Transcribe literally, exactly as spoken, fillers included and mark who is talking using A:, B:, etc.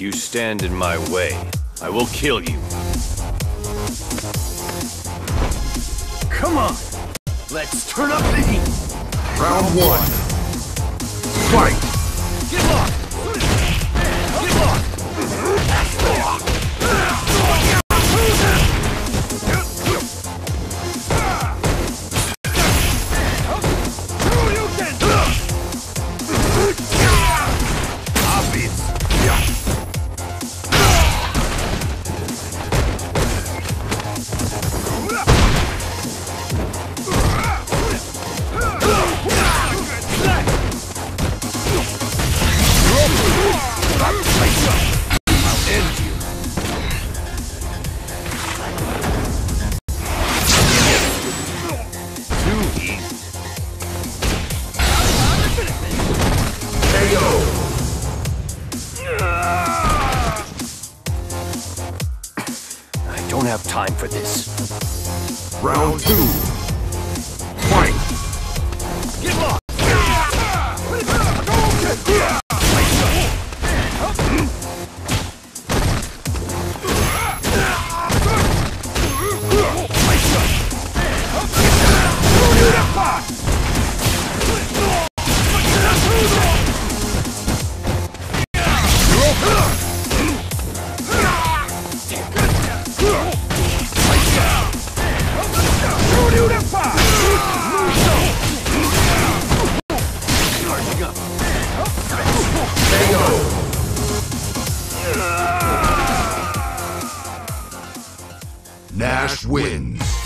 A: If you stand in my way, I will kill you.
B: Come on! Let's turn up the heat!
C: Round one. Fight!
B: Get locked! Get locked!
A: I don't have time for this.
C: Round two. Fight!
B: Get locked!
C: Nash wins.